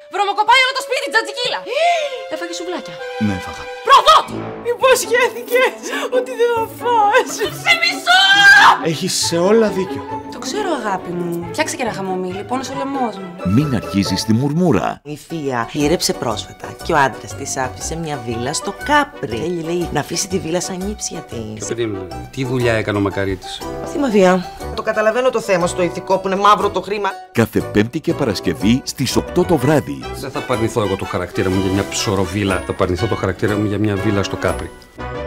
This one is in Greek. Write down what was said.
Βρωμοκοπάει όλο το σπίτι, τζατζικίλα. Έφαγε σουβλάκια. Ναι, έφαγα. Προδότη! Υποσχέθηκες ότι δεν θα φας. Σε μισώ! Έχεις σε όλα δίκιο. Το ξέρω, αγάπη μου. Φτιάξε και ένα χαμομήλι, πόνος ο λαιμός μου. Μην αρχίζεις τη μουρμούρα. Η θεία ήρεψε πρόσφατα και ο άντρας της άφησε μια βίλα στο Κάπρι. Θέλει, λέει, να αφήσει τη βίλα σαν νύψια της. Παιδί μου, τι δουλειά έκανε ο Μακαρίτης? Στη μαφία. Το καταλαβαίνω το θέμα στο ηθικό που είναι μαύρο το χρήμα. Κάθε Πέμπτη και Παρασκευή στις 8 το βράδυ. Δεν θα παρνηθώ εγώ το χαρακτήρα μου για μια ψωροβίλα. Θα παρνηθώ το χαρακτήρα μου για μια βίλα στο Κάπρι.